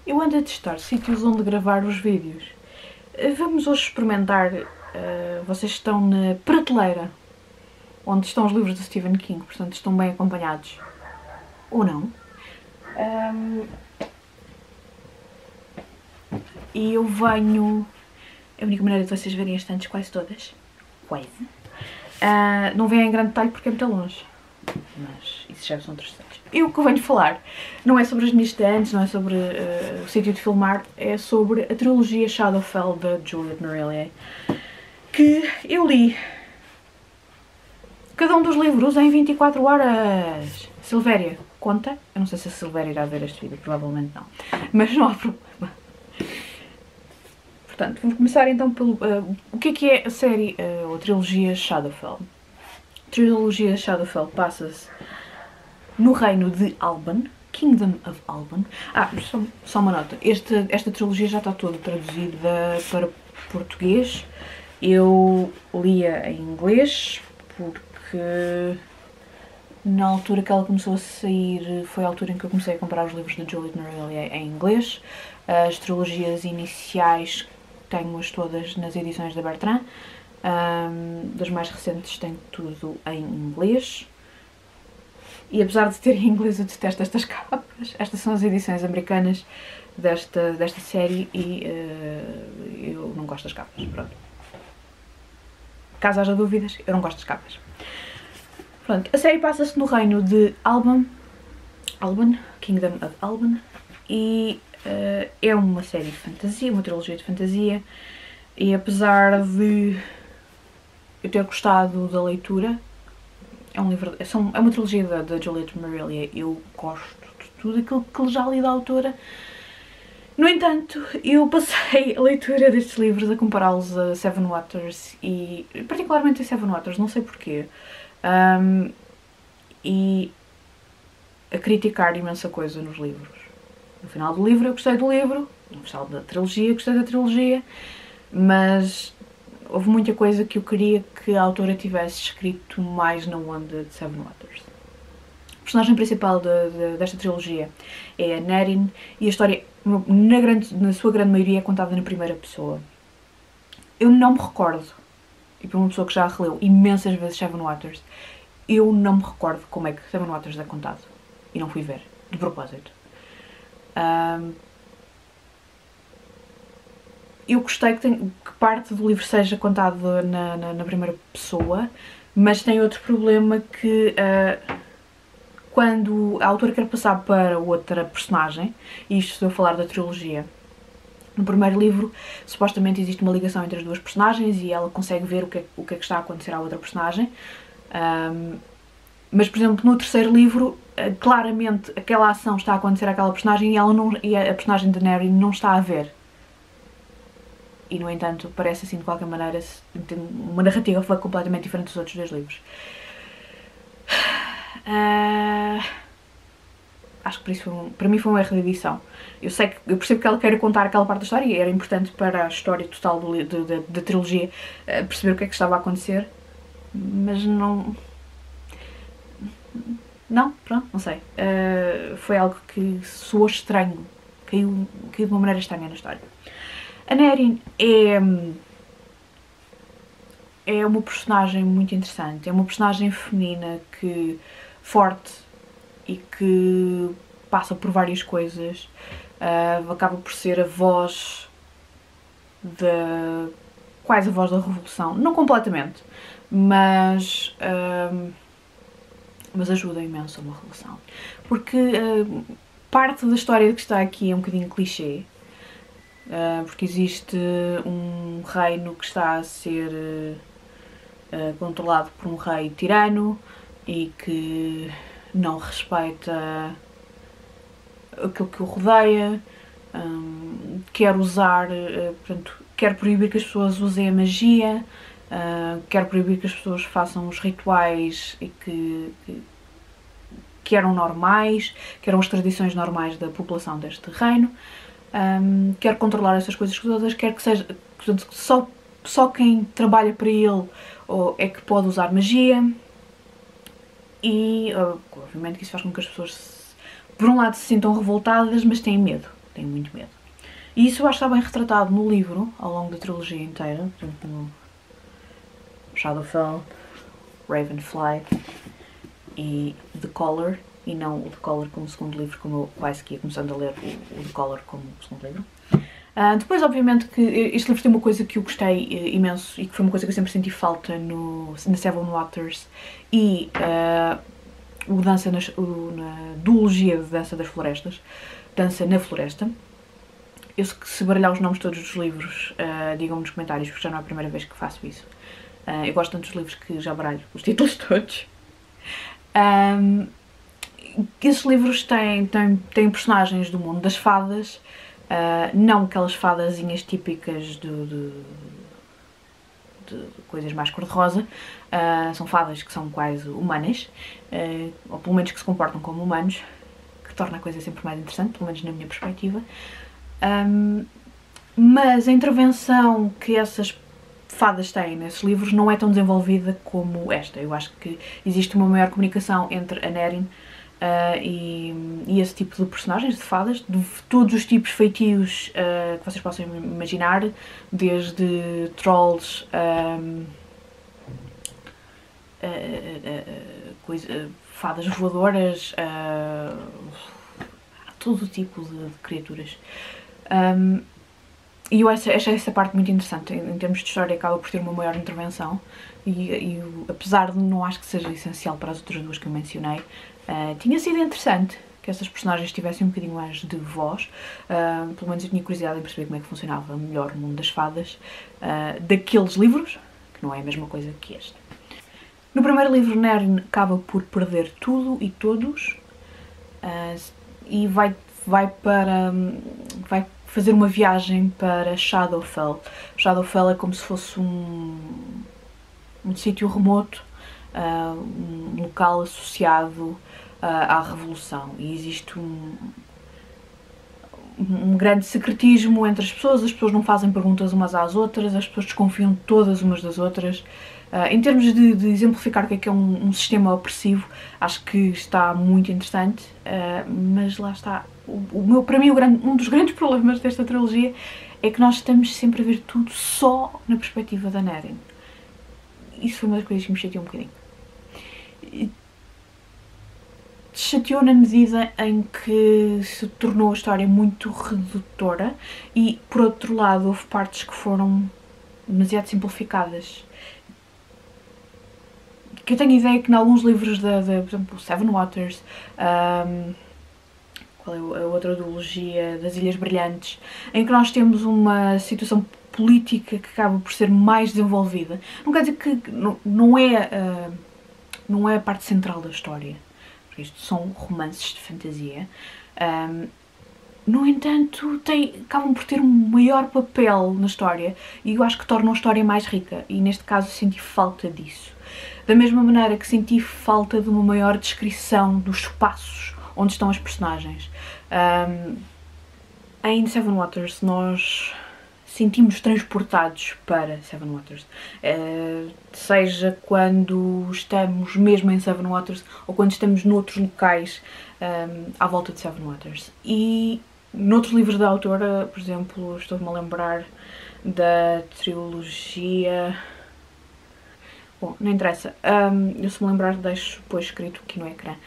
Eu ando a testar sítios onde gravar os vídeos. Vamos hoje experimentar. Vocês estão na prateleira onde estão os livros do Stephen King, portanto estão bem acompanhados. Ou não. E eu venho. A única maneira de vocês verem as estantes quase todas. Quase. Não vem em grande detalhe porque é muito longe. Mas isso já são outros detalhes. E o que eu venho falar não é sobre as minhas estantes, não é sobre o sítio de filmar, é sobre a trilogia Shadowfell da Juliet Marillier, que eu li cada um dos livros em 24 horas. Silvéria, conta? Eu não sei se a Silvéria irá ver este vídeo, provavelmente não. Mas não há problema. Portanto, vamos começar então pelo... o que é a série, ou a trilogia Shadowfell? A trilogia Shadowfell passa-se no reino de Alban, Kingdom of Alban. Só uma nota, esta trilogia já está toda traduzida para português. Eu lia em inglês porque na altura que ela começou a sair foi a altura em que eu comecei a comprar os livros da Juliet Marillier em inglês. As trilogias iniciais tenho-as todas nas edições da Bertrand. Das mais recentes tenho tudo em inglês. E apesar de ter em inglês, eu detesto estas capas. Estas são as edições americanas desta série e eu não gosto das capas. Pronto. Caso haja dúvidas, eu não gosto das capas. Pronto, a série passa-se no reino de Alban, Kingdom of Alban, e é uma série de fantasia, uma trilogia de fantasia, e apesar de eu ter gostado da leitura, é uma trilogia da Juliet Marillier, eu gosto de tudo aquilo que já li da autora. No entanto, eu passei a leitura destes livros a compará-los a Seven Waters, e particularmente a Seven Waters, não sei porquê, e a criticar imensa coisa nos livros. No final do livro eu gostei do livro, no final da trilogia gostei da trilogia, mas houve muita coisa que eu queria que a autora tivesse escrito mais na onda de Seven Waters. O personagem principal desta trilogia é a Neryn e a história, na sua grande maioria, é contada na primeira pessoa. Eu não me recordo, e para uma pessoa que já releu imensas vezes Seven Waters, eu não me recordo como é que Seven Waters é contado. E não fui ver, de propósito. Eu gostei que parte do livro seja contado na primeira pessoa, mas tem outro problema que quando a autora quer passar para outra personagem, e isto estou a falar da trilogia, no primeiro livro supostamente existe uma ligação entre as duas personagens e ela consegue ver o que é que está a acontecer à outra personagem, mas por exemplo no terceiro livro claramente aquela ação está a acontecer àquela personagem e a personagem de Neryn não está a ver. E, no entanto, parece assim, de qualquer maneira, uma narrativa foi completamente diferente dos outros dois livros. Acho que por isso para mim foi um erro de edição. Eu percebo que ela quer contar aquela parte da história e era importante para a história total da trilogia perceber o que é que estava a acontecer, mas não... Pronto, não sei. Foi algo que soou estranho. Caiu de uma maneira estranha na história. A Neryn é uma personagem muito interessante, é uma personagem feminina forte e que passa por várias coisas, acaba por ser a voz quase a voz da revolução, não completamente, mas ajuda imenso a uma revolução, porque parte da história que está aqui é um bocadinho clichê. Porque existe um reino que está a ser controlado por um rei tirano e que não respeita aquilo que o rodeia, quer proibir que as pessoas usem a magia, quer proibir que as pessoas façam os rituais e que eram normais, que eram as tradições normais da população deste reino. Quer controlar essas coisas todas, quer que seja, portanto, só quem trabalha para ele é que pode usar magia e obviamente que isso faz com que as pessoas por um lado se sintam revoltadas, mas têm medo. tenho muito medo. E isso eu acho que está bem retratado no livro, ao longo da trilogia inteira, portanto, no Shadowfell, Ravenfly e The Collar, e não o The Collar como segundo livro, como eu quase que ia começando a ler o The Collar como segundo livro. Depois, obviamente, que este livro tem uma coisa que eu gostei imenso e que foi uma coisa que eu sempre senti falta na Seven Waters e na duologia de Dança das Florestas, Dança na Floresta. Eu, se baralhar os nomes todos dos livros, digam-me nos comentários, porque já não é a primeira vez que faço isso. Eu gosto tanto dos livros que já baralho os títulos todos. Esses livros têm personagens do mundo das fadas, não aquelas fadazinhas típicas de coisas mais cor-de-rosa, são fadas que são quase humanas, ou pelo menos que se comportam como humanos, que torna a coisa sempre mais interessante, pelo menos na minha perspectiva. Mas a intervenção que essas fadas têm nesses livros não é tão desenvolvida como esta. Eu acho que existe uma maior comunicação entre a Nérine e esse tipo de personagens, de fadas, de todos os tipos de feitios que vocês possam imaginar, desde trolls, fadas voadoras, todo tipo de criaturas. E eu achei essa parte muito interessante. Em termos de história, acaba por ter uma maior intervenção e apesar de não acho que seja essencial para as outras duas que eu mencionei, tinha sido interessante que essas personagens tivessem um bocadinho mais de voz. Pelo menos eu tinha curiosidade em perceber como é que funcionava melhor o mundo das fadas daqueles livros, que não é a mesma coisa que este. No primeiro livro, Nérine acaba por perder tudo e todos e vai fazer uma viagem para Shadowfell. Shadowfell é como se fosse um sítio remoto, um local associado à Revolução, e existe um grande secretismo entre as pessoas não fazem perguntas umas às outras, as pessoas desconfiam todas umas das outras. Em termos de exemplificar o que é um sistema opressivo, acho que está muito interessante, mas lá está. Para mim, um dos grandes problemas desta trilogia é que nós estamos sempre a ver tudo só na perspectiva da Nérine. Isso foi uma das coisas que me chateou um bocadinho. Chateou na medida em que se tornou a história muito redutora e, por outro lado, houve partes que foram demasiado simplificadas. Que eu tenho ideia que em alguns livros por exemplo, Seven Waters, qual é a outra duologia, das Ilhas Brilhantes, em que nós temos uma situação política que acaba por ser mais desenvolvida. Não quer dizer que não é a parte central da história, porque isto são romances de fantasia. No entanto, acabam por ter um maior papel na história e eu acho que tornam a história mais rica, e neste caso senti falta disso. Da mesma maneira que senti falta de uma maior descrição dos espaços onde estão as personagens. Em Seven Waters nós sentimos transportados para Seven Waters, seja quando estamos mesmo em Seven Waters ou quando estamos noutros locais à volta de Seven Waters. E noutros livros da autora, por exemplo, estou-me a lembrar da trilogia... Bom, não interessa, eu se me lembrar deixo depois escrito aqui no ecrã.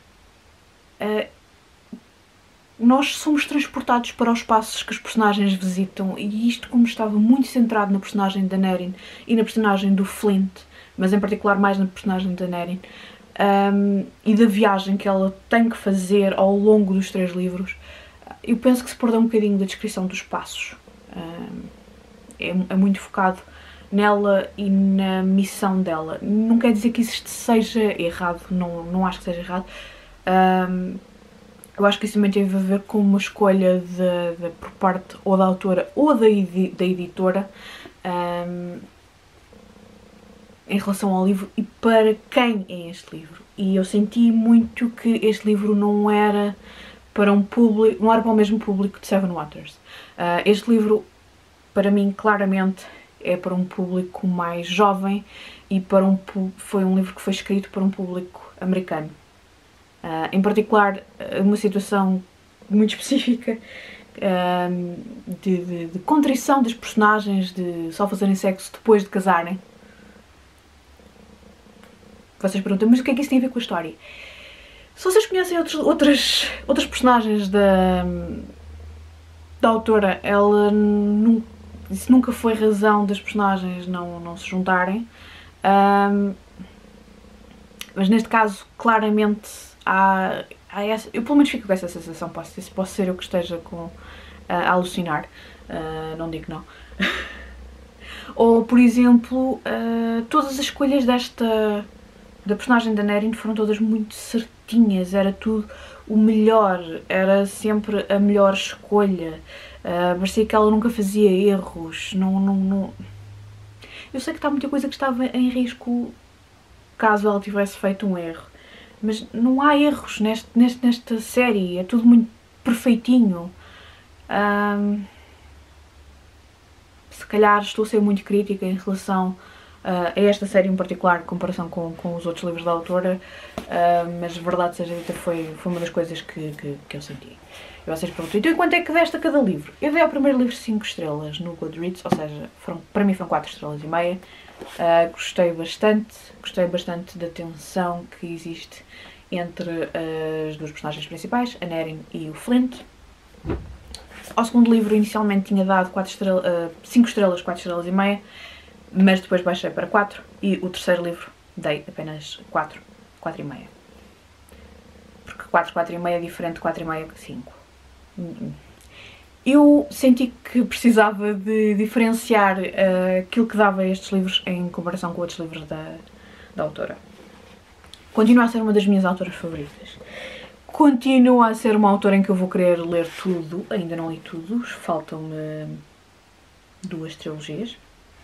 Nós somos transportados para os espaços que os personagens visitam, e isto, como estava muito centrado na personagem da Nérine e na personagem do Flint, mas em particular mais na personagem da Nérine, e da viagem que ela tem que fazer ao longo dos 3 livros, eu penso que se perdeu um bocadinho da descrição dos passos. É muito focado nela e na missão dela. Não quer dizer que isto seja errado, não acho que seja errado. Eu acho que isso também teve a ver com uma escolha por parte ou da autora ou da editora em relação ao livro e para quem é este livro. E eu senti muito que este livro não era para um público, não era para o mesmo público de Seven Waters. Este livro, para mim, claramente é para um público mais jovem e foi um livro que foi escrito para um público americano. Em particular, uma situação muito específica de contrição das personagens, de só fazerem sexo depois de casarem. Vocês perguntam, mas o que é que isso tem a ver com a história? Se vocês conhecem outras personagens da autora, isso nunca foi razão das personagens não se juntarem. Mas neste caso, claramente, há essa... Eu pelo menos fico com essa sensação, posso ser eu que esteja a alucinar, não digo não. Ou, por exemplo, todas as escolhas da personagem da Nérine foram todas muito certinhas, era tudo o melhor, era sempre a melhor escolha, parecia que ela nunca fazia erros, não... Eu sei que está muita coisa que estava em risco caso ela tivesse feito um erro, mas não há erros nesta série, é tudo muito perfeitinho. Se calhar estou a ser muito crítica em relação a esta série em particular, em comparação com os outros livros da autora, mas verdade seja dita, foi uma das coisas que eu senti. E vocês perguntam, então e quanto é que deste a cada livro? Eu dei ao primeiro livro 5 estrelas no Goodreads, ou seja, para mim foram 4 estrelas e meia. Gostei bastante da tensão que existe entre as duas personagens principais, a Nérine e o Flint. Ao segundo livro inicialmente tinha dado 5 estrelas, 4 estrelas e meia, mas depois baixei para 4 e o terceiro livro dei apenas 4, 4 e meia. Porque 4, 4 e meia é diferente de 4 e meia que 5. Eu senti que precisava de diferenciar aquilo que dava a estes livros em comparação com outros livros da autora. Continua a ser uma das minhas autoras favoritas. Continua a ser uma autora em que eu vou querer ler tudo. Ainda não li tudo, faltam-me 2 trilogias.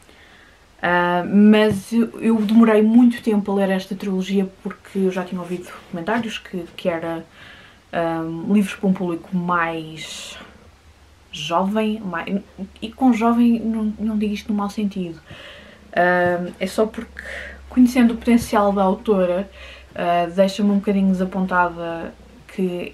Mas eu demorei muito tempo a ler esta trilogia porque eu já tinha ouvido comentários que era livros para um público mais jovem, e com jovem não digo isto no mau sentido, é só porque, conhecendo o potencial da autora, deixa-me um bocadinho desapontada que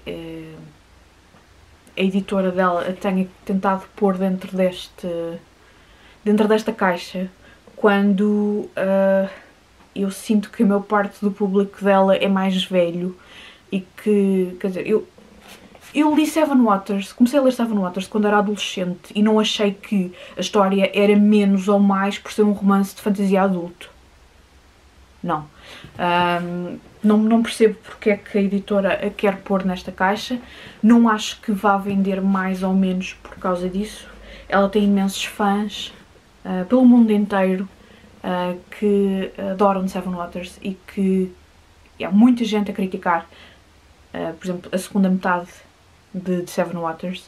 a editora dela a tenha tentado pôr dentro desta caixa, quando eu sinto que a maior parte do público dela é mais velho e que, quer dizer, eu li Seven Waters, comecei a ler Seven Waters quando era adolescente e não achei que a história era menos ou mais por ser um romance de fantasia adulto. Não. Não percebo porque é que a editora a quer pôr nesta caixa. Não acho que vá vender mais ou menos por causa disso. Ela tem imensos fãs pelo mundo inteiro que adoram Seven Waters e que há muita gente a criticar, por exemplo, a segunda metade de Seven Waters,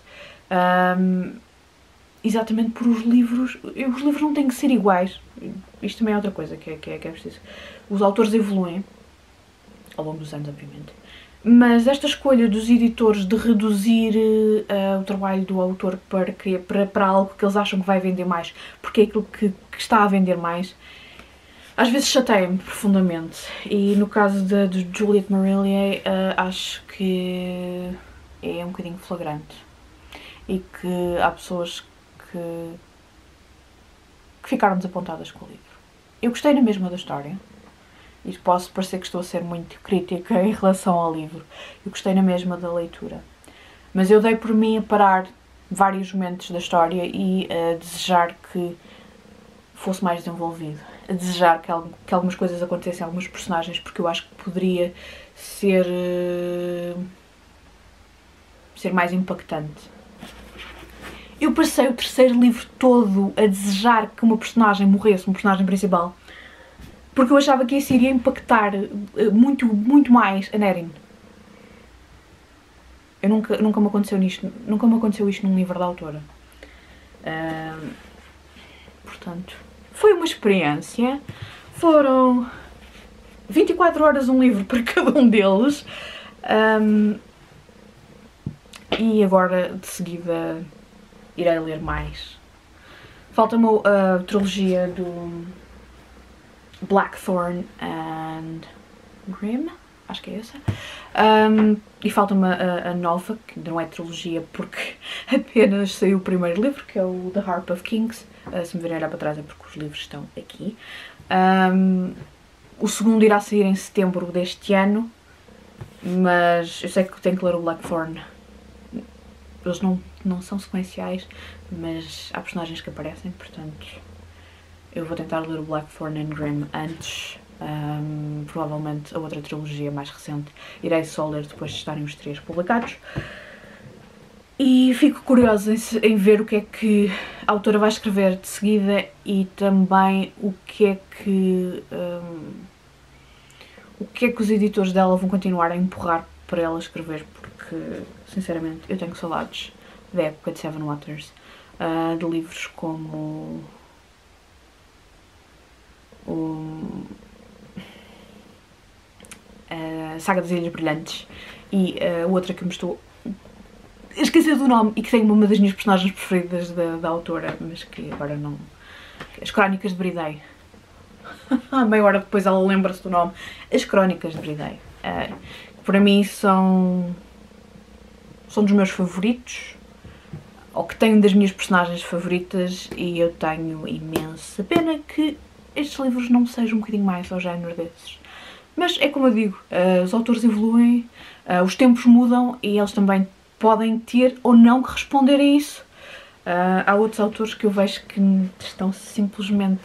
exatamente por os livros. Os livros não têm que ser iguais. Isto também é outra coisa que é preciso. Os autores evoluem ao longo dos anos, obviamente, mas esta escolha dos editores de reduzir o trabalho do autor para algo que eles acham que vai vender mais, porque é aquilo que está a vender mais, às vezes chateia-me profundamente. E no caso de Juliette Marillier, acho que é um bocadinho flagrante e que há pessoas que ficaram desapontadas com o livro. Eu gostei na mesma da história, e posso parecer que estou a ser muito crítica em relação ao livro. Eu gostei na mesma da leitura, mas eu dei por mim a parar vários momentos da história e a desejar que fosse mais desenvolvido, a desejar que algumas coisas acontecessem a alguns personagens, porque eu acho que poderia ser mais impactante. Eu passei o terceiro livro todo a desejar que uma personagem morresse, uma personagem principal, porque eu achava que isso iria impactar muito mais a Nérine. Nunca me aconteceu isto num livro da autora. Portanto, foi uma experiência. Foram 24 horas um livro para cada um deles. E agora, de seguida, irei ler mais. Falta-me a trilogia do Blackthorn and Grimm, acho que é essa. E falta-me a nova, que ainda não é trilogia porque apenas saiu o primeiro livro, que é o The Harp of Kings. Se me virem olhar para trás é porque os livros estão aqui. O segundo irá sair em setembro deste ano, mas eu sei que tenho que ler o Blackthorn. Eles não são sequenciais, mas há personagens que aparecem, portanto eu vou tentar ler o Blackthorn and Grimm antes. Provavelmente a outra trilogia mais recente irei só ler depois de estarem os 3 publicados. E fico curiosa em ver o que é que a autora vai escrever de seguida e também o que é que os editores dela vão continuar a empurrar para ela escrever, porque sinceramente eu tenho saudades da época de Seven Waters, de livros como a Saga das Ilhas Brilhantes e outra que me estou a esquecer do nome e que tem uma das minhas personagens preferidas da autora, mas que agora não... As Crónicas de Bridei. Meia hora depois ela lembra-se do nome. As Crónicas de Bridei. Para mim são dos meus favoritos, ou que tenho das minhas personagens favoritas, e eu tenho imensa pena que estes livros não sejam um bocadinho mais ao género desses. Mas é como eu digo, os autores evoluem, os tempos mudam e eles também podem ter ou não que responder a isso. Há outros autores que eu vejo que estão simplesmente...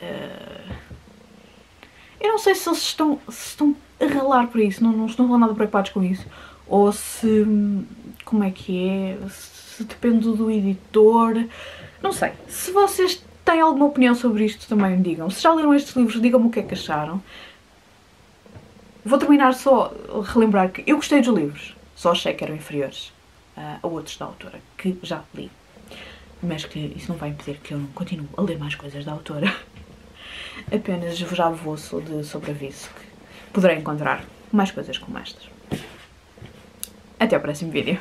eu não sei se eles estão a ralar por isso, não estão nada preocupados com isso. Ou se... como é que é? Se depende do editor... Não sei. Se vocês têm alguma opinião sobre isto, também me digam. Se já leram estes livros, digam-me o que é que acharam. Vou terminar só a relembrar que eu gostei dos livros, só achei que eram inferiores a outros da autora, que já li. Mas que isso não vai impedir que eu não continue a ler mais coisas da autora. Apenas já vou de sobreaviso que poderei encontrar mais coisas como estas. Até ao próximo vídeo.